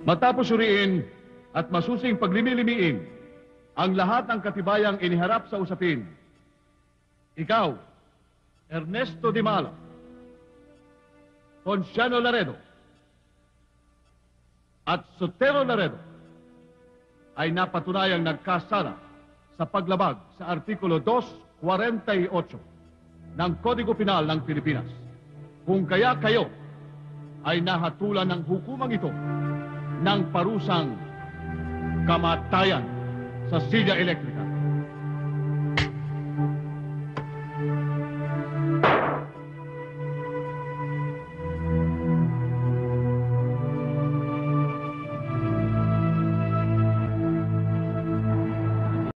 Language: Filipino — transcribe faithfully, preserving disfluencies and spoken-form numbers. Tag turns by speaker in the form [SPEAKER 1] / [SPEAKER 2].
[SPEAKER 1] Matapos suriin at masusing paglimilimiin ang lahat ng katibayang iniharap sa usapin, ikaw, Ernesto Di Malo, Ponciano Laredo, at Sotero Laredo ay napatunayang nagkasala sa paglabag sa Artikulo two forty-eight ng Kodigo Penal ng Pilipinas. Kung kaya kayo ay nahatulan ng hukumang ito ng parusang kamatayan sa silya elektrika.